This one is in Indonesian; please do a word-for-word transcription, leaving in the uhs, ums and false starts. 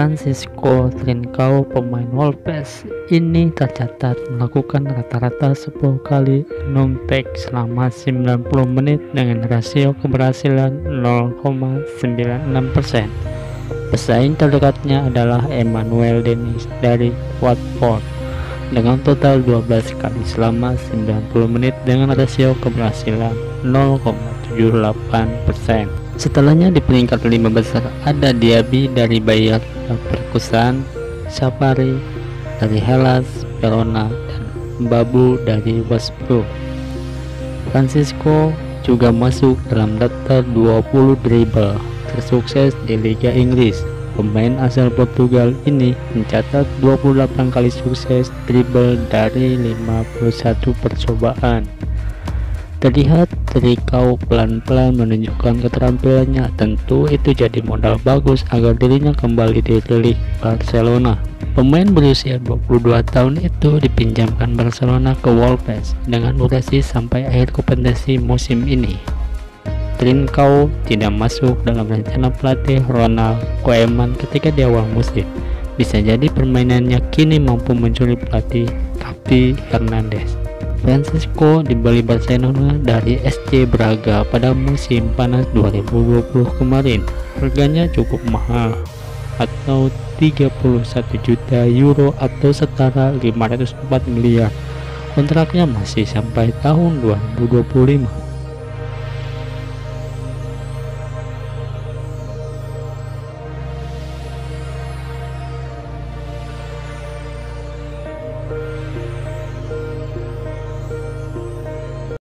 Francisco Trincao, pemain Wolves ini tercatat melakukan rata-rata sepuluh kali non-tackle selama sembilan puluh menit dengan rasio keberhasilan nol koma sembilan enam persen. Pesaing terdekatnya adalah Emmanuel Dennis dari Watford dengan total dua belas kali selama sembilan puluh menit dengan rasio keberhasilan nol koma tujuh delapan persen. Setelahnya di peringkat lima besar ada Diaby dari Bayer Leverkusen, Safari dari Hellas Verona, dan Mbabu dari Wolfsburg. Francisco juga masuk dalam daftar dua puluh dribble tersukses di Liga Inggris. Pemain asal Portugal ini mencatat dua puluh delapan kali sukses dribble dari lima puluh satu percobaan. Terlihat Trincao pelan-pelan menunjukkan keterampilannya. Tentu itu jadi modal bagus agar dirinya kembali dirilis Barcelona. Pemain berusia dua puluh dua tahun itu dipinjamkan Barcelona ke Wolves dengan durasi sampai akhir kompetisi musim ini. Trincao tidak masuk dalam rencana pelatih Ronald Koeman ketika di awal musim. Bisa jadi permainannya kini mampu mencuri pelatih Xavi Hernandez. Francisco dibeli Barcelona dari S C Braga pada musim panas dua ribu dua puluh kemarin. Harganya cukup mahal, atau tiga puluh satu juta euro atau setara lima ratus empat miliar. Kontraknya masih sampai tahun dua ribu dua puluh lima.